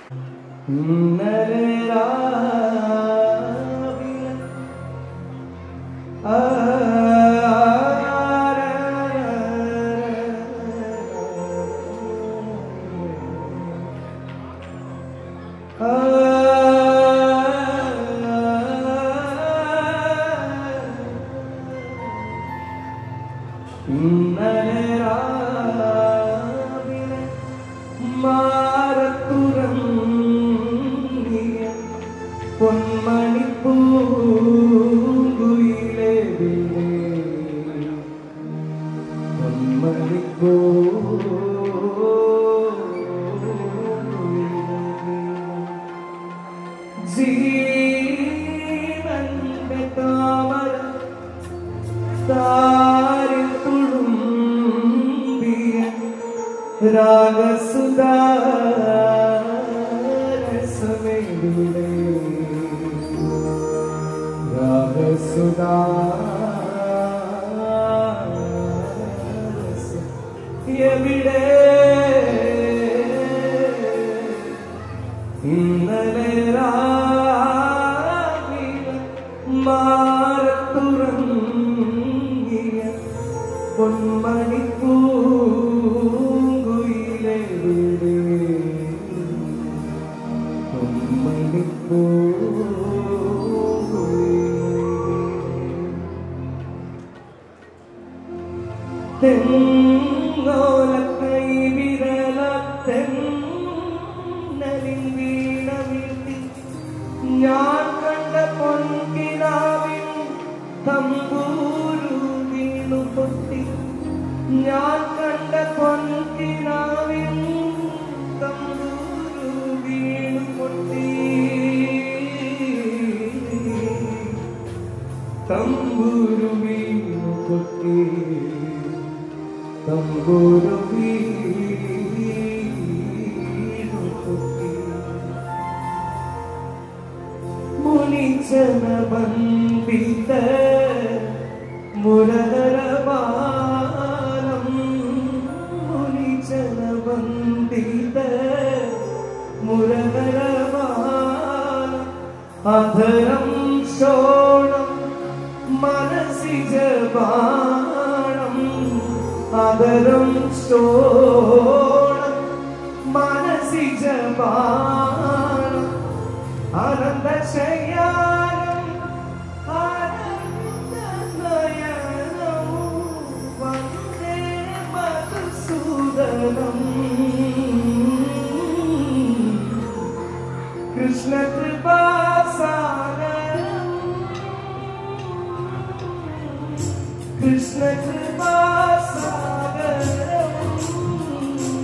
ഇന്നലെ രാവിലെ മാറത്തുറങ്ങിയ പൊന്മണിപ്പൂങ്കുയിലേ പൊന്മണിപ്പൂ ജീവന്റെ താമര താരിൽ തുളുമ്പിയ രാഗസുധാരസമെവിടെ രാഗസുധാരസം എവിടെ ഇന്നലെ രാവിലെ മാറത്തുറങ്ങിയ പൊന്മണിപ്പൂങ്കുയിലേ തെങ്ങോലക്കൈ വിരലത്തെന്നലിൻ വീണ വീഴ്ത്തി ഞാൻ കണ്ട പൊൻകിനാവിൻ തമ്പൂരു വീണു പൊട്ടി ഞാൻ കണ്ട പൊൻകിനാവിൻ തമ്പൂരു വീണു പൊട്ടി തമ്പൂരു വീണു പൊട്ടി തമ്പൂരു വീണു പൊട്ടി മുനിജനബന്ധിത മുരഹരവാനം മുനിജനബന്ധിത മുരഹരവാനം അധരം ശോണം മനസിജ ബാണം അധരം ശോണം മനസിജ ബാണം ആനന്ദശയാനം ആനന്ദനയനം വന്ദേ മധുസൂദനം കൃഷ്ണകൃപാസാഗരം കൃഷ്ണകൃപാസാഗരം.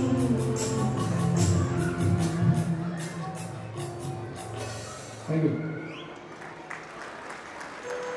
Thank you.